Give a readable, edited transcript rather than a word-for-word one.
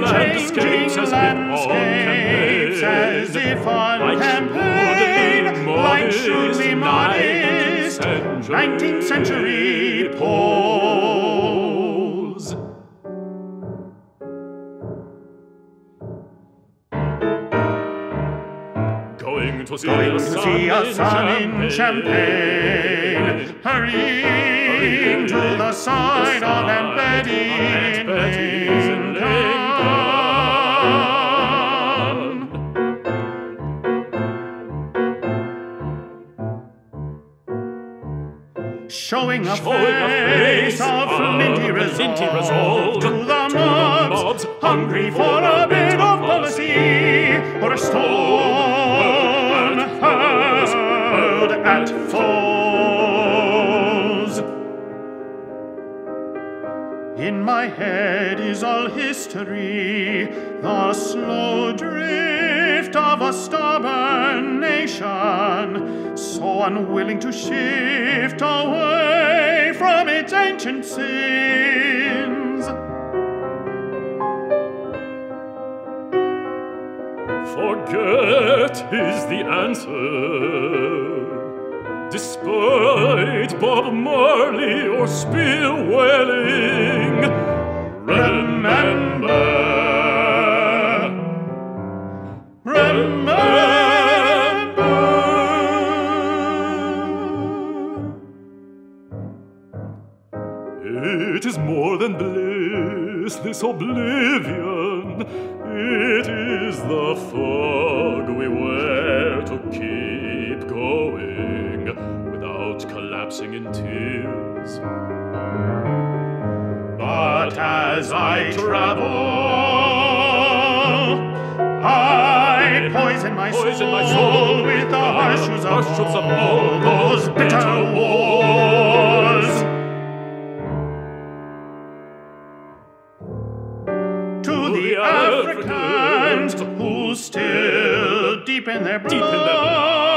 landscapes as if on campaign, like shrewdly modest 19th century pose. Going to see a sun in Champagne, hurrying to the side of Aunt Betty's in Lincoln. Showing a face of flinty resolve to the mobs, hungry for a bit of policy or a stone hurled at foes. In my head is all history, the slow drift of a stubborn nation, so unwilling to shift away from its ancient sins. Forget is the answer, despite Bob Marley or Spear wailing. Remember, it is more than bliss, this oblivion. It is the fog we wear to keep going without collapsing in tears. But as I travel, I poison my soul with the harshness of all those bitter wars. To the Africans who still deep in their blood